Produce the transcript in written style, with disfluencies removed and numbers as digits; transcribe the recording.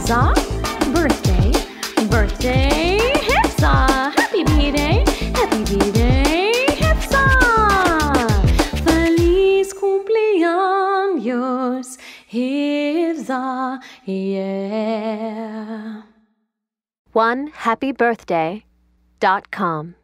Hifza. Birthday, birthday, Hifza. Happy B-Day, Hifza. Feliz cumpleaños, Hifza, yeah. OneHappyBirthday.com